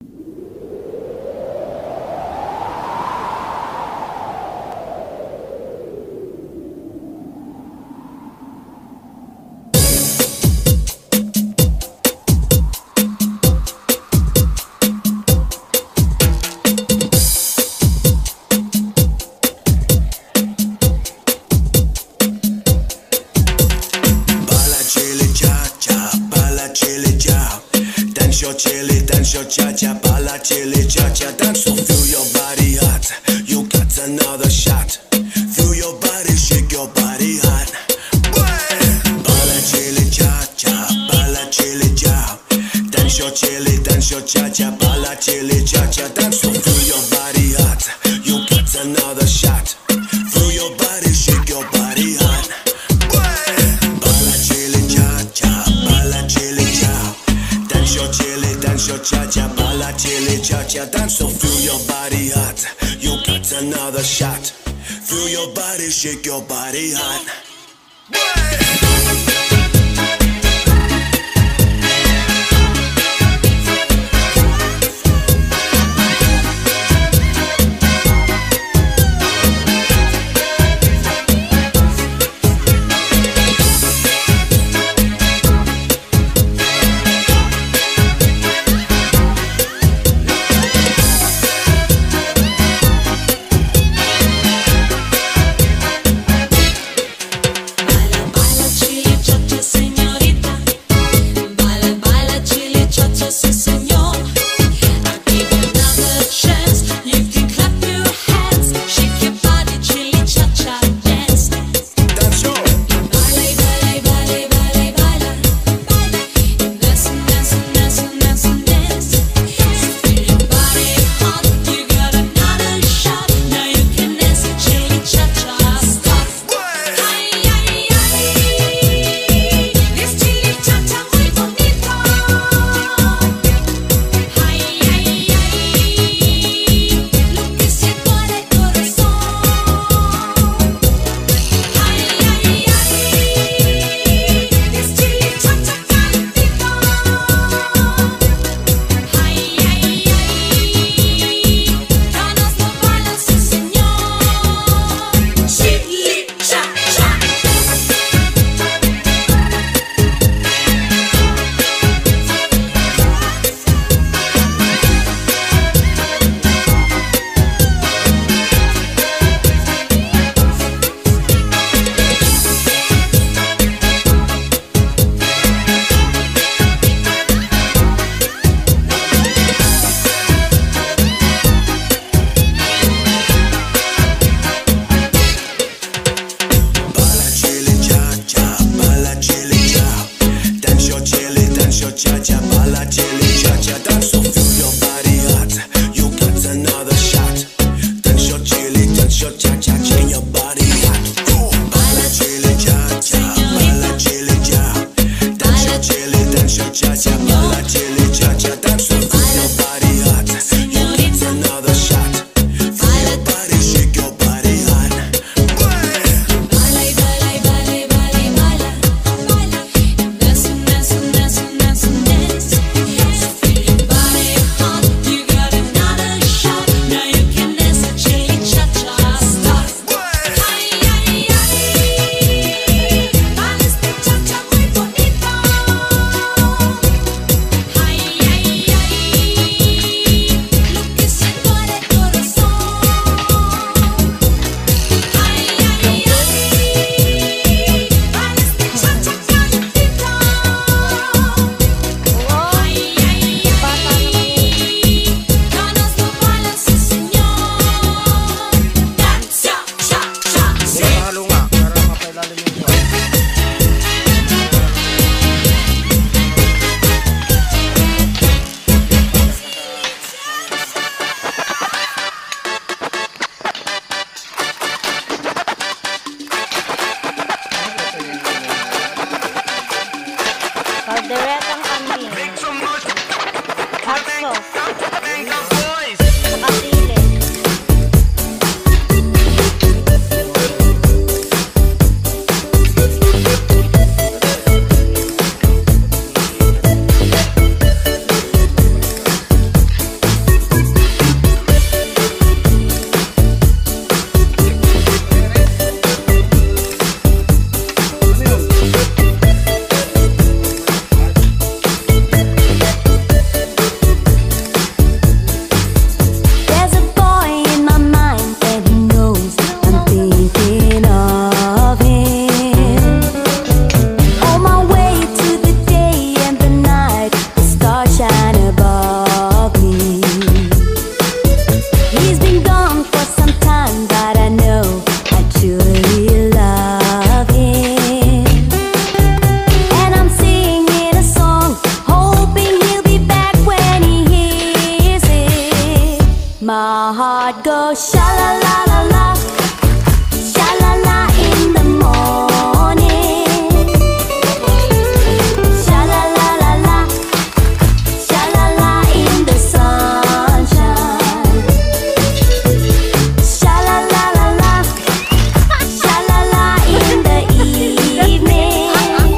Dance your cha-cha, balla chili cha-cha. Dance so feel your body hot. You got another shot. Feel your body, shake your body hot. Balla chili cha-cha, balla chili cha. Dance your cha-cha, balla chili cha-cha. Dance so feel your body hot. You got another shot. Feel your body, shake your body hot. Balla chili cha-cha, balla chili cha. Dance your cha-cha, balla chili cha-cha. Dance so feel your body hot. You got another shot. Feel your body, shake your body hot. Balla, balla, heart go sha la la la la, sha la la in the morning, sha la la la la, sha la la in the sunshine, sha la la la la, sha la la in the evening,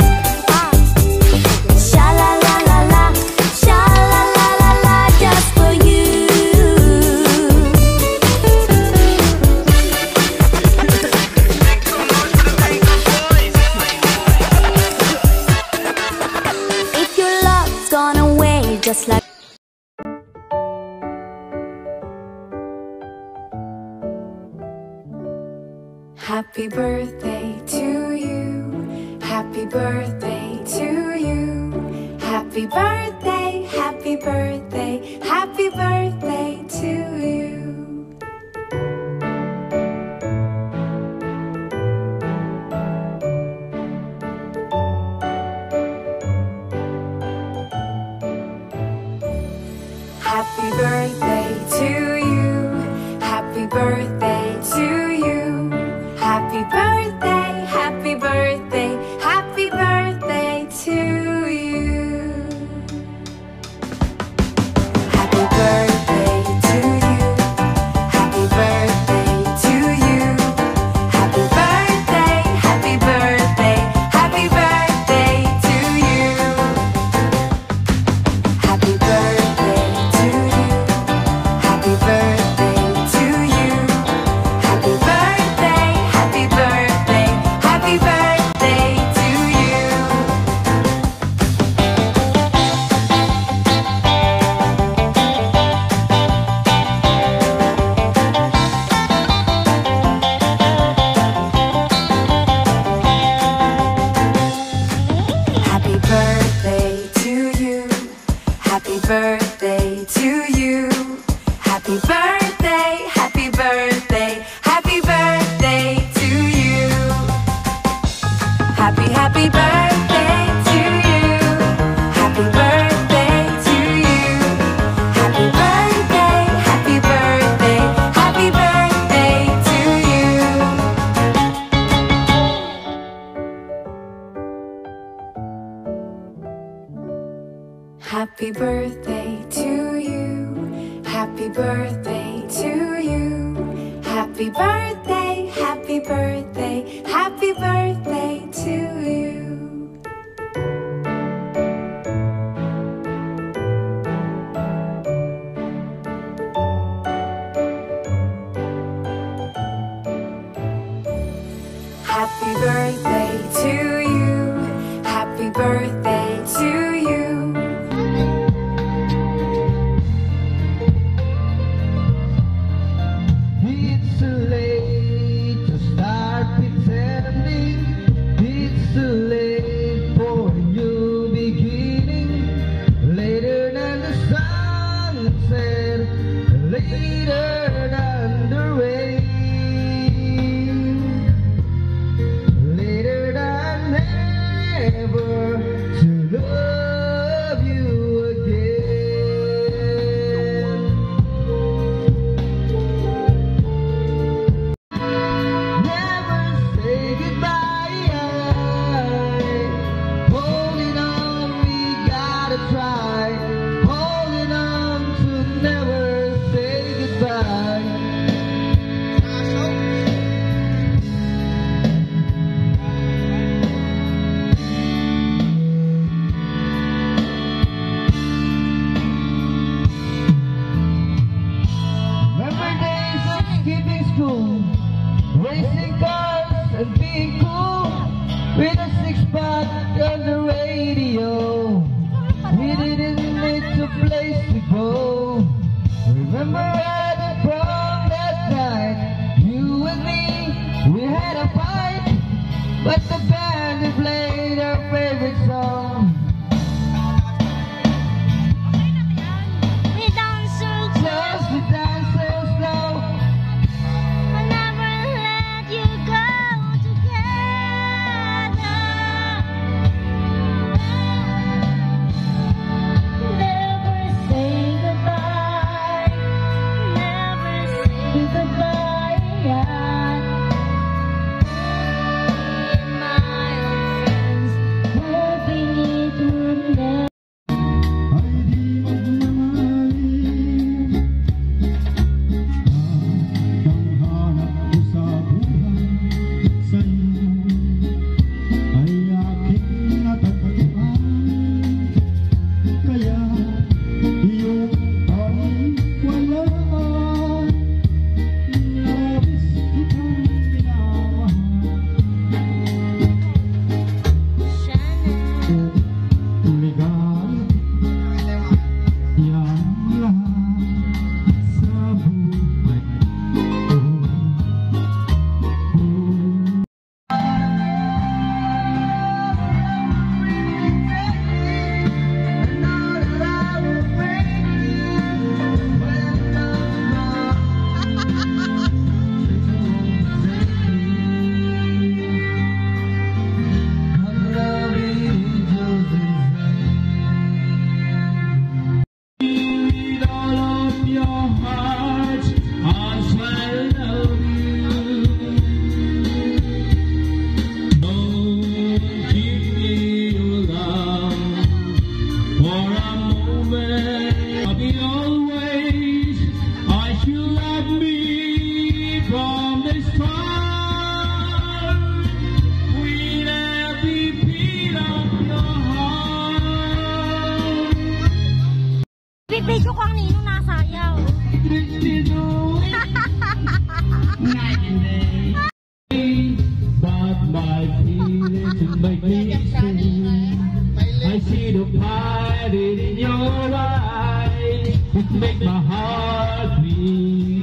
sha la la la la, sha la la la la, just for you. If your love's gone away, just like Happy birthday to you. Happy birthday to you. Happy birthday, happy birthday, happy birthday to you. Happy birthday to you. Happy birthday to you. Happy birthday, happy birthday, happy birthday to you. Happy birthday to you. Happy birthday to you. Happy birthday, happy birthday, happy birthday to you. Happy birthday to you. Happy birthday to you. Happy birthday, happy birthday, happy birthday to you. Happy birthday to you. Happy birthday to you. Happy birthday, happy birthday, happy birthday to you. Happy, happy birthday to you. Happy birthday to you. Happy birthday, happy birthday, happy birthday to you. Happy birthday to you. Happy birthday to you. Happy birthday, happy birthday, happy birthday to you. Happy birthday to you. Happy birthday to you. It's too late to start pretending. It's too late for a new beginning. Later than the sunset, later than the rain, later than ever to love you again. Never say goodbye. Holding on, we gotta try. Holding on to never say goodbye. Remember days of skipping school, racing cars and being cool, with a six-pack on the radio. We didn't need a place to go. Remember at the prom that night, you and me, we had a fight, but the band they played our favorite song. Just to dance so slow. I'll never let you go together. Never say goodbye. Never say your heart, I'll swear to love you. Don't keep me alone for a moment. I'll be always, I should love me from the start. With every beat of your heart. Bibidyo ko ang ninong nasayaw. But my feelings make me sing. I see the fire in your eyes. It makes my heart beat.